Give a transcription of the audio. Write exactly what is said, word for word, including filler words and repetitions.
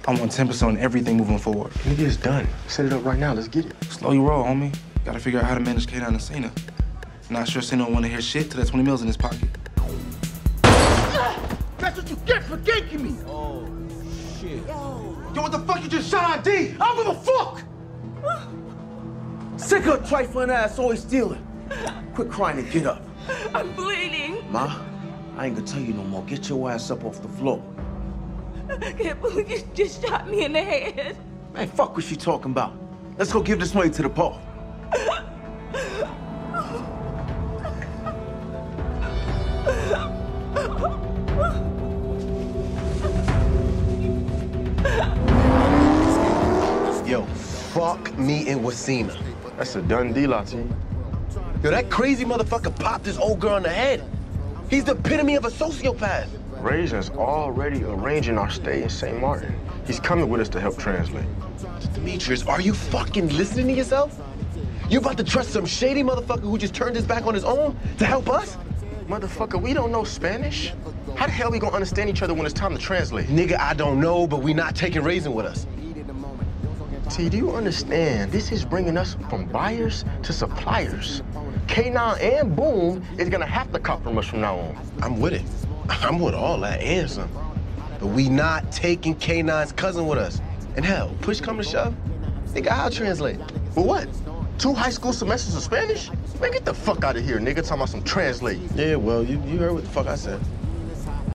I want ten percent on everything moving forward. Nigga, it's done. Set it up right now. Let's get it. Slow your roll, homie. Gotta figure out how to manage K nine and Cena. Not sure Cena don't want to hear shit till that twenty mils in his pocket. That's what you get for ganking me! Oh, shit. Yo, what the fuck you just shot on D? I don't give a fuck! Sick of trifling ass always stealing. Quit crying and get up. I'm bleeding. Ma, I ain't gonna tell you no more. Get your ass up off the floor. I can't believe you just shot me in the head. Man, fuck what she talking about. Let's go give this money to the poor. Yo, fuck meeting with Cena. That's a done deal, I tell you. Yo, that crazy motherfucker popped this old girl in the head. He's the epitome of a sociopath. Raisin's already arranging our stay in Saint Martin. He's coming with us to help translate. Demetrius, are you fucking listening to yourself? You about to trust some shady motherfucker who just turned his back on his own to help us? Motherfucker, we don't know Spanish. How the hell we gonna understand each other when it's time to translate? Nigga, I don't know, but we not taking Raisin with us. T, do you understand? This is bringing us from buyers to suppliers. K nine and Boom is gonna have to cop from us from now on. I'm with it. I'm with all that and some. But we not taking K nine's cousin with us. And hell, push come to shove, nigga, I'll translate. For what? Two high school semesters of Spanish? Man, get the fuck out of here, nigga, talking about some translate. Yeah, well, you, you heard what the fuck I said.